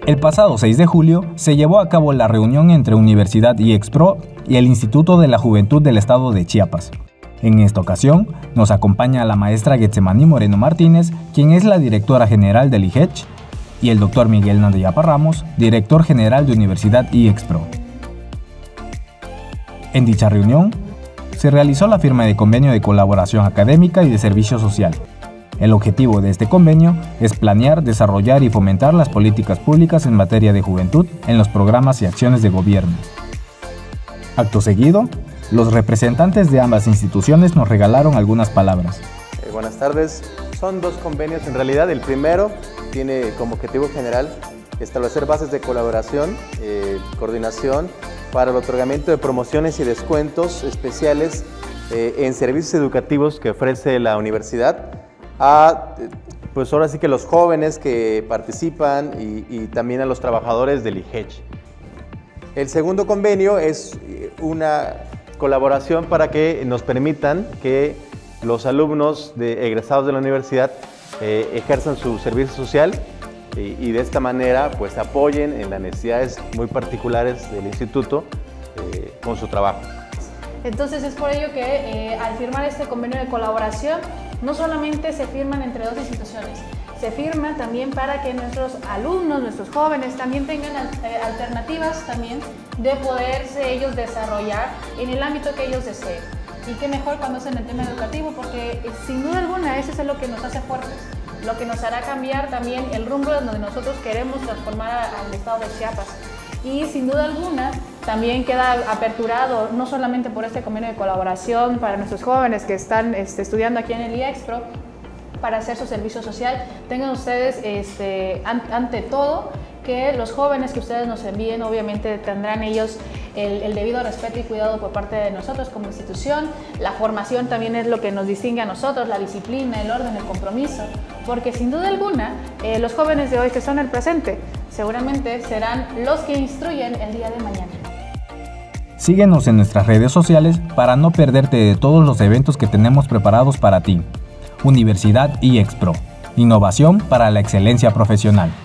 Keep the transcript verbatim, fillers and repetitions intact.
El pasado seis de julio se llevó a cabo la reunión entre Universidad I E X Pro y el Instituto de la Juventud del Estado de Chiapas. En esta ocasión nos acompaña la maestra Getsemani Moreno Martínez, quien es la directora general del I G E C H, y el doctor Miguel Nandayapa Ramos, director general de Universidad I E X Pro. En dicha reunión, se realizó la firma de convenio de colaboración académica y de servicio social. El objetivo de este convenio es planear, desarrollar y fomentar las políticas públicas en materia de juventud en los programas y acciones de gobierno. Acto seguido, los representantes de ambas instituciones nos regalaron algunas palabras. Eh, buenas tardes. Son dos convenios en realidad. El primero tiene como objetivo general establecer bases de colaboración, eh, coordinación para el otorgamiento de promociones y descuentos especiales eh, en servicios educativos que ofrece la universidad a, pues ahora sí que los jóvenes que participan y, y también a los trabajadores del I G E C H. El segundo convenio es una colaboración para que nos permitan que los alumnos de, egresados de la universidad eh, ejerzan su servicio social y, y de esta manera pues apoyen en las necesidades muy particulares del instituto eh, con su trabajo. Entonces es por ello que eh, al firmar este convenio de colaboración no solamente se firman entre dos instituciones, se firma también para que nuestros alumnos, nuestros jóvenes también tengan eh, alternativas también de poderse ellos desarrollar en el ámbito que ellos deseen. Y qué mejor cuando es en el tema educativo, porque eh, sin duda alguna eso es lo que nos hace fuertes, lo que nos hará cambiar también el rumbo donde nosotros queremos transformar al estado de Chiapas. Y sin duda alguna también queda aperturado no solamente por este convenio de colaboración para nuestros jóvenes que están este, estudiando aquí en el I E X Pro para hacer su servicio social. Tengan ustedes este, an, ante todo que los jóvenes que ustedes nos envíen obviamente tendrán ellos el, el debido respeto y cuidado por parte de nosotros como institución. La formación también es lo que nos distingue a nosotros, la disciplina, el orden, el compromiso, porque sin duda alguna eh, los jóvenes de hoy que son el presente seguramente serán los que instruyen el día de mañana. Síguenos en nuestras redes sociales para no perderte de todos los eventos que tenemos preparados para ti. Universidad I E X Pro, innovación para la excelencia profesional.